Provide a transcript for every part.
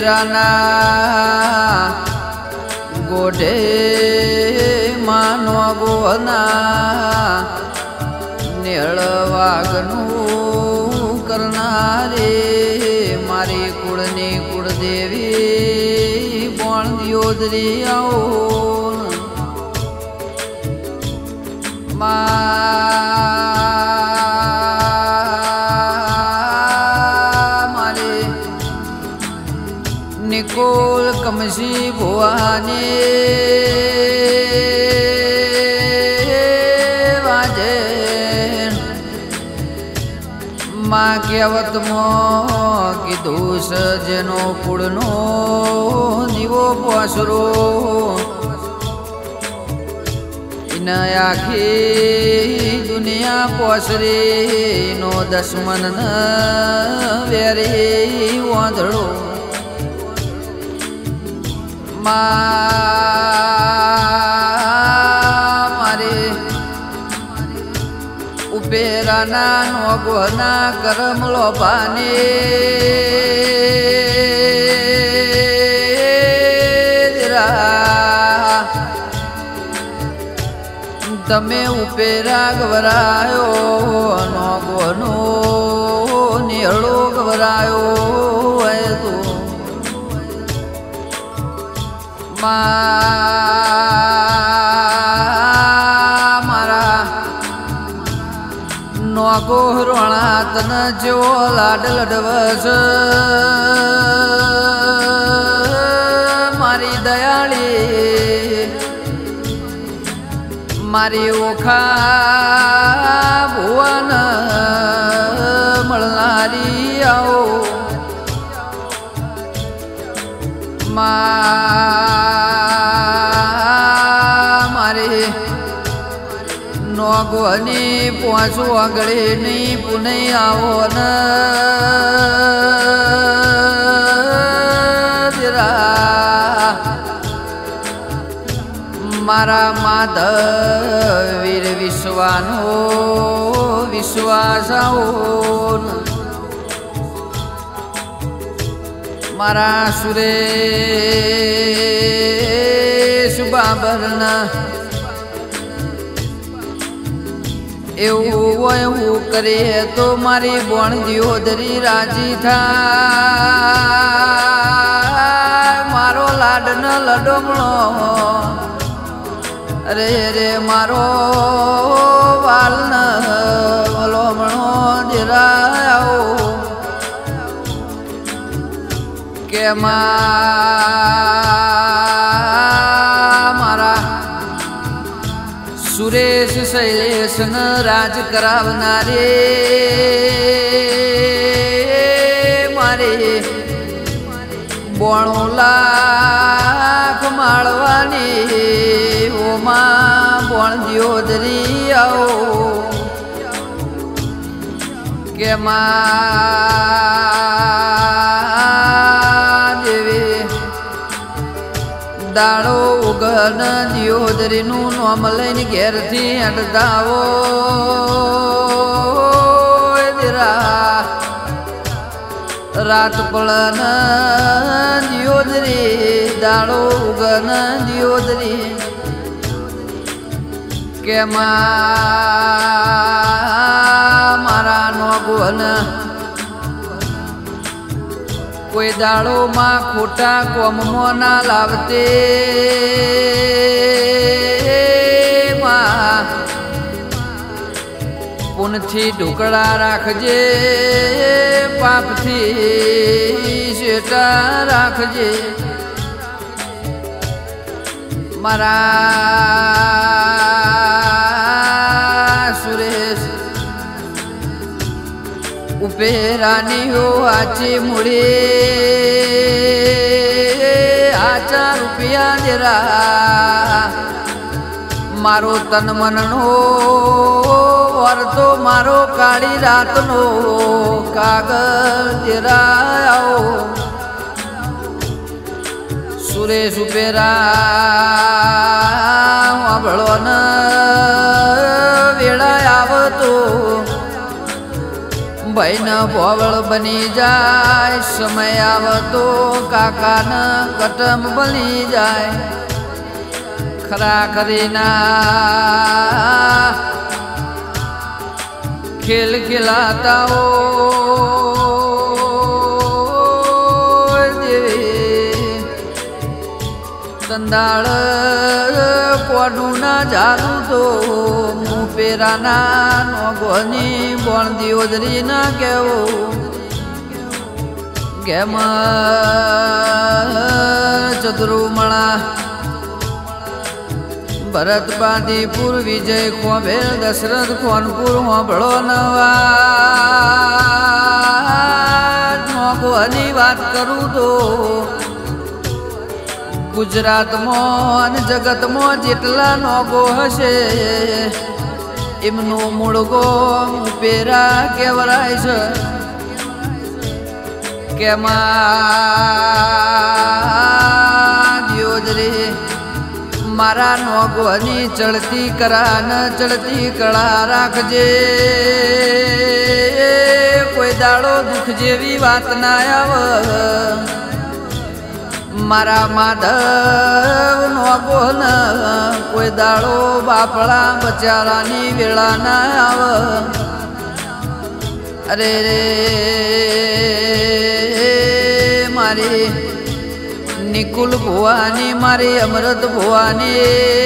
ઉપેરાના ગોઢે માનો ગોના નેળવાગનું કરનારે મારી કુળની કુળદેવી પણ દિયોદરી આવો મારે નિકોલ કમસી ભુવાને વાજે માં કહેવતમાં કીધું જેનો કુળનો દીવો પોસરો આખી દુનિયા પોસરે નો દશમન ન વેરે વાંધળો મારે ઉપેરાના નોગોના કરમ લોભાને તમે ઉપેરા ગવરાયો નોગોનો નિહળો ગવરાયો હે તો મારા નોગો રોણા તન જેવો લાડ લડવસ મારી દયાળી મારી ઓખા ભુવન મળનારી આવો મારે નોગોની પોંચું આગળની પુનઃ આવો ન મારા માધવીર વિશ્વાનો વિશ્વાસ આવો મારા સુરેશ બાબરના એવું એવું કરીએ તો મારી બોણ દિયોદરી રાજી થાય મારો લાડ ન લડમણો અરે રે મારો વાલ ન વલોમણો દેરાયો કે મારા સુરેશ શૈલેષ ન રાજ કરાવનારે મારે 92 લાખ માળવાની ઓમાં બોણ દિયોદરી આવો કે દેવી દાડો ઉગન દિયોદરીનું નોમ લઈને ઘેરથી અડધાવો રાત પળન દિયોદરી દાડો ઉગન દિયોદરી કે મારા નોગોન કોઈ દાડો માં ખોટા કોમમાં ના લાવતે પુનથી ઢોકળા રાખજે પાપથી શેટા રાખજે મારા સુરેશ ઉપેરાની હો આચી મૂડી આચા રૂપિયા દેરા મારો તન મનનો વર્તો મારો કાળી રાતનો કાગળ દેરાયો સુરેશ ઉપેરા વાંભળો ન વેળા આવતો भाई न भोवल बनी जाए समय आवे तो काका न कटम बनी जाए खरा करीना खेल खिलाता हो तंदाड़ कोडू ना जालू तो मुँह पेराना नोगोनी बोन दियोदरी ना केवो गेम चतुरुमणा भरत बांदीपुर विजय खोबेल दशरथ खोनपुर होबळो नवा नोगोनी बात करूँ तो गुजरात में जगत में जेटला नोगो हशे एमनो मुळगो पेरा केवराय छे केमा दियोदरी मारा नोगोनी चढ़ती करा न चढ़ती कड़ा राखजे कोई दाड़ो दुख जेवी बात ना आवे मारा माधव नोगो न कोई दाड़ो बापड़ा बचारानी वेला ना आवे अरे रे मारी निकुल भुवानी मारी अमृत भुवानी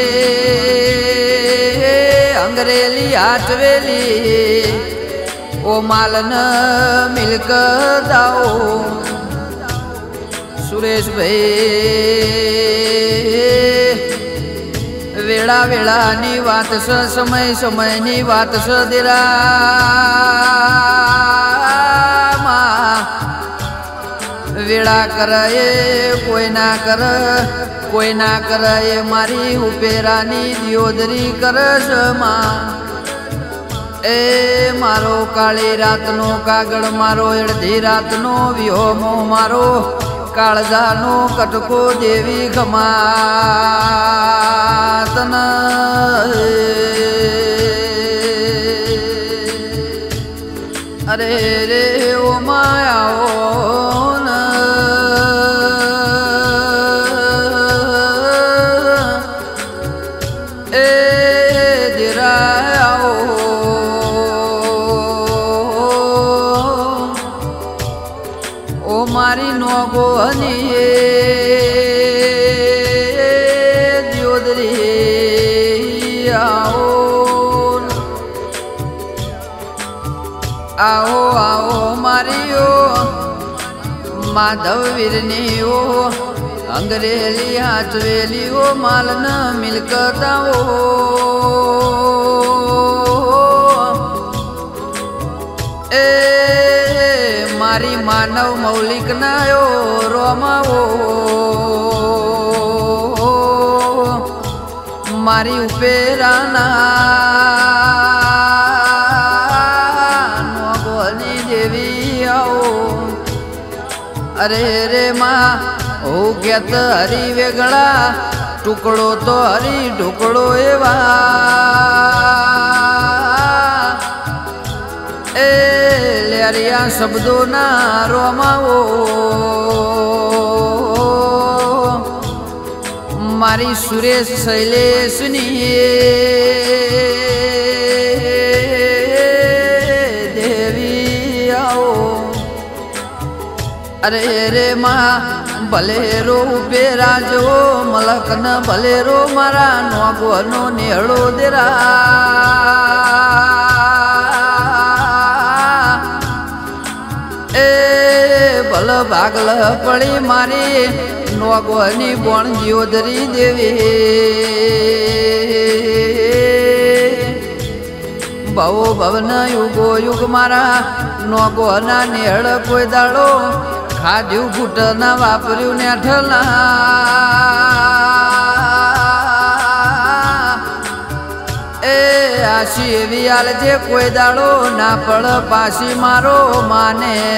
अंग्रेली आठवेली ओ मालन मिलक दाओ सुरेश भाई वेला वेला नी वात स समय समय नी वात स दिरा वेला करे कोई ना करे मारी उपेरानी दियोदरी करस मां ए मारो काली रात नो कागड़ मारो एड़धी रात नो व्योमो मारो काळजानो कटको देवी खमातन अरे रे ओ माया ओ न ए दिराया ओ मारी नोगो हनी दियोदरी आओ आओ आओ मारियो माधव वीरनी ओ अंग्रेली हाथवेली ओ मालन मिलकता ओ ए मारी मानव मौलिक नायो रोमाओ मारी उपेराना नोगोनी देवी आओ अरे रे माँ हो गया तो हरी वेगड़ा टुकड़ो तो हरी ढुकड़ो एवा ए लेरिया शब्दों ना रोमाओ मारी सुरेश शैलेशनी देवी आओ अरे रे माँ भलेरो पेरा जो मलक न भलेरो मारा नोगो नो नेहड़ो देरा ए भल भागल पड़ी मारी नोगोनी बोन दियोदरी देवी भवो भवन युगो युग मारा नोगोना नेहड़ कोई दाड़ो खाद्यू घूट ना वापर्यू ने ठला ए आशी एवी आल जे कोई दाड़ो ना पड़ पासी मारो माने